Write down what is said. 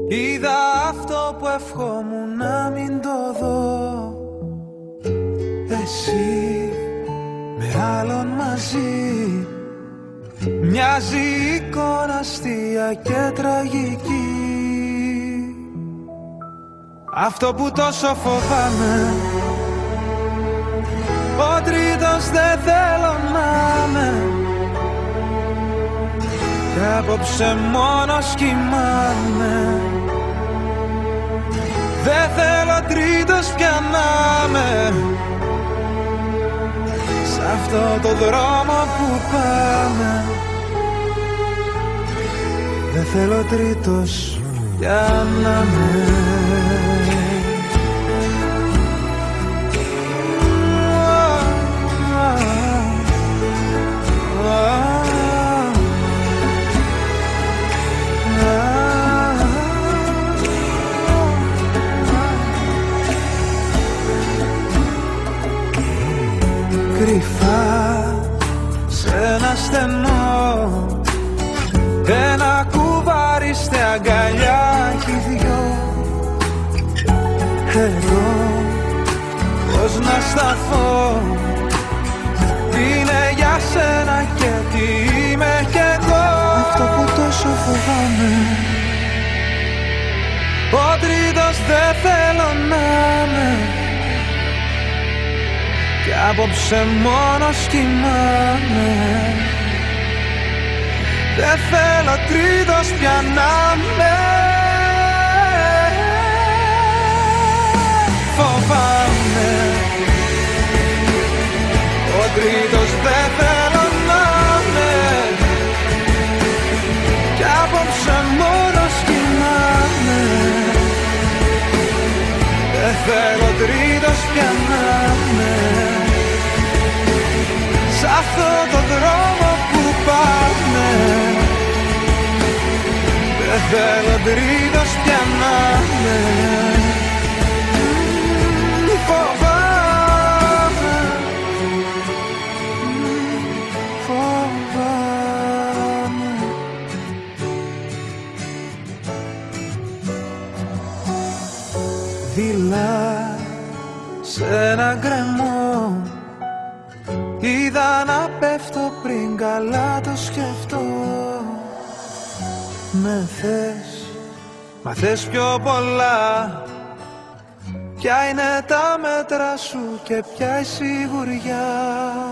Είδα αυτό που ευχόμουν να μην το δω. Εσύ με άλλον μαζί, μοιάζει εικόνα αστεία και τραγική. Αυτό που τόσο φοβάμαι, ο τρίτος δεν θέλω να είμαι. Κι απόψε μόνος κοιμάμαι. Δεν θέλω τρίτος πια να είμαι. Σ' αυτό το δρόμο που πάμε, δεν θέλω τρίτος πια να είμαι. Κρυφά σε ένα στενό, ένα κουβάρι στε αγκαλιά κι οι δυο. Εδώ πώς να σταθώ, είναι για σένα και τι είμαι κι εγώ. Αυτό που τόσο φοβάμαι, ο τρίτος δεν θέλω να είμαι. Κι απόψε μόνος κοιμάμαι. Δεν θέλω τρίτος πια να είμαι. Φοβάμαι, ο τρίτος δεν θέλω να είμαι. Κι απόψε μόνος κοιμάμαι. Δεν θέλω τρίτος πια να είμαι. Σ' αυτό το δρόμο που πάμε, δεν θέλω τρίτος πια να είμαι. Φοβάμαι, φοβάμαι. Δειλά σε ένα γκρεμό, είδα να πέφτω πριν καλά το σκεφτώ. Με θες, μα θες πιο πολλά. Ποια είναι τα μέτρα σου και ποια η σιγουριά.